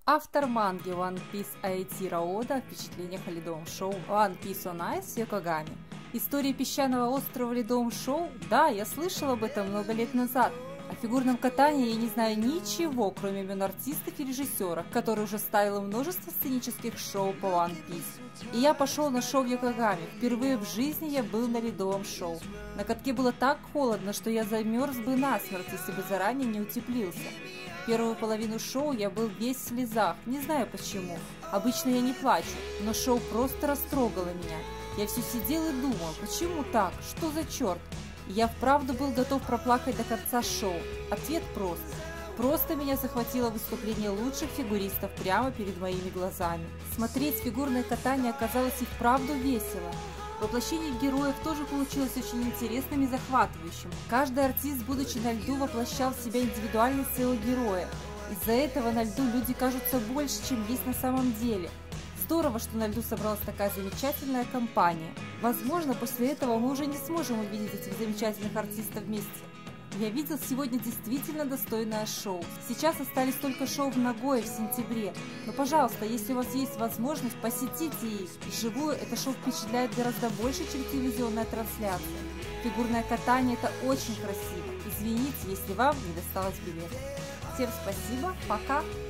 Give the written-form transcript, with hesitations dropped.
Автор манги One Piece Eiichiro Oda о впечатлениях о ледовом шоу One Piece on Ice в Йокогаме. История песчаного острова в ледовом шоу? Да, я слышал об этом много лет назад. О фигурном катании я не знаю ничего, кроме имен артистов и режиссера, который уже ставил множество сценических шоу по One Piece. И я пошел на шоу в Йокогаме. Впервые в жизни я был на ледовом шоу. На катке было так холодно, что я замерз бы насмерть, если бы заранее не утеплился. Первую половину шоу я был весь в слезах, не знаю почему. Обычно я не плачу, но шоу просто растрогало меня. Я все сидел и думал, почему так, что за черт? И я вправду был готов проплакать до конца шоу. Ответ прост. Просто меня захватило выступление лучших фигуристов прямо перед моими глазами. Смотреть фигурное катание оказалось и вправду весело. Воплощение героев тоже получилось очень интересным и захватывающим. Каждый артист, будучи на льду, воплощал в себя индивидуальность своего героя. Из-за этого на льду люди кажутся больше, чем есть на самом деле. Здорово, что на льду собралась такая замечательная компания. Возможно, после этого мы уже не сможем увидеть этих замечательных артистов вместе. Я видел сегодня действительно достойное шоу. Сейчас остались только шоу в Нагое в сентябре. Но, пожалуйста, если у вас есть возможность, посетите их. Вживую это шоу впечатляет гораздо больше, чем телевизионная трансляция. Фигурное катание – это очень красиво. Извините, если вам не досталось билета. Всем спасибо, пока!